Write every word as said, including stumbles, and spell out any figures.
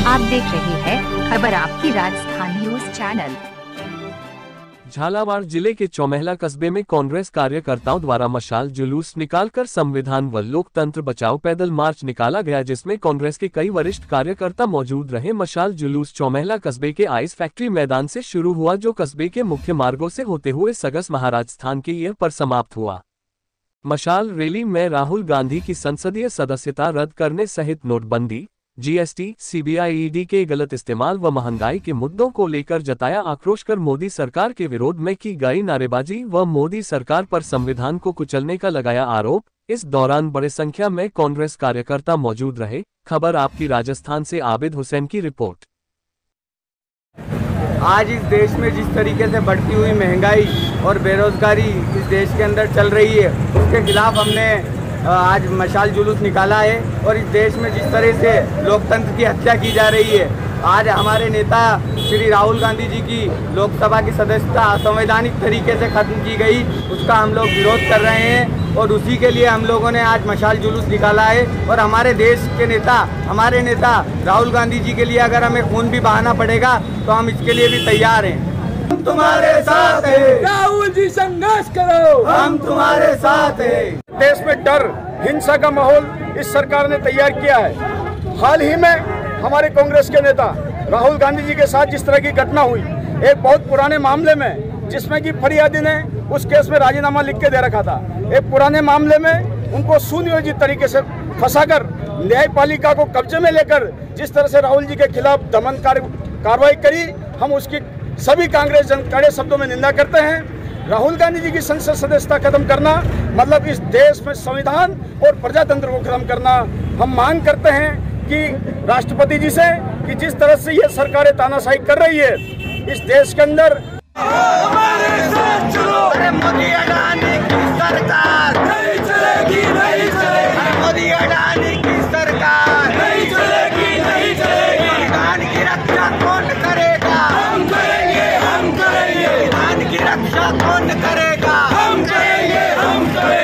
आप देख रहे हैं खबर आपकी राजस्थान न्यूज चैनल। झालावाड़ जिले के चौमहला कस्बे में कांग्रेस कार्यकर्ताओं द्वारा मशाल जुलूस निकालकर संविधान व लोकतंत्र बचाओ पैदल मार्च निकाला गया, जिसमें कांग्रेस के कई वरिष्ठ कार्यकर्ता मौजूद रहे। मशाल जुलूस चौमहला कस्बे के आइस फैक्ट्री मैदान से शुरू हुआ, जो कस्बे के मुख्य मार्गों से होते हुए सगस महाराज स्थान के ये पर समाप्त हुआ। मशाल रैली में राहुल गांधी की संसदीय सदस्यता रद्द करने सहित नोटबंदी, जीएसटी, सीबीआई, ईडी के गलत इस्तेमाल व महंगाई के मुद्दों को लेकर जताया आक्रोश कर मोदी सरकार के विरोध में की गई नारेबाजी व मोदी सरकार पर संविधान को कुचलने का लगाया आरोप। इस दौरान बड़े संख्या में कांग्रेस कार्यकर्ता मौजूद रहे। खबर आपकी राजस्थान से आबिद हुसैन की रिपोर्ट। आज इस देश में जिस तरीके से बढ़ती हुई महंगाई और बेरोजगारी इस देश के अंदर चल रही है, उसके खिलाफ हमने आज मशाल जुलूस निकाला है। और इस देश में जिस तरह से लोकतंत्र की हत्या की जा रही है, आज हमारे नेता श्री राहुल गांधी जी की लोकसभा की सदस्यता असंवैधानिक तरीके से खत्म की गई, उसका हम लोग विरोध कर रहे हैं। और उसी के लिए हम लोगों ने आज मशाल जुलूस निकाला है। और हमारे देश के नेता हमारे नेता राहुल गांधी जी के लिए अगर हमें खून भी बहाना पड़ेगा तो हम इसके लिए भी तैयार हैं। हम तुम्हारे साथ हैं, राहुल जी संघर्ष करो, हम तुम्हारे साथ हैं। देश में डर, हिंसा का माहौल इस सरकार ने तैयार किया है। हाल ही में हमारे कांग्रेस के नेता राहुल गांधी जी के साथ जिस तरह की घटना हुई, एक बहुत पुराने मामले में जिसमें कि फरियादी ने उस केस में राजीनामा लिख के दे रखा था, एक पुराने मामले में उनको सुनियोजित तरीके से फंसाकर न्यायपालिका को कब्जे में लेकर जिस तरह से राहुल जी के खिलाफ दमन कार्रवाई करी, हम उसकी सभी कांग्रेस जन कड़े शब्दों में निंदा करते हैं। राहुल गांधी जी की संसद सदस्यता खत्म करना मतलब इस देश में संविधान और प्रजातंत्र को खत्म करना। हम मांग करते हैं कि राष्ट्रपति जी से कि जिस तरह से ये सरकारें तानाशाही कर रही है इस देश के अंदर, हमारे साथ चलो। अरे मोदी अडानी की सरकार नहीं चलेगी, नहीं चलेगी। मोदी अडानी की सरकार नहीं चलेगी, नहीं चलेगी। संविधान की रक्षा कौन करेगा? हम करेंगे, हम करेंगे। संविधान की रक्षा कौन करेगा? हम करेंगे, हम करेंगे।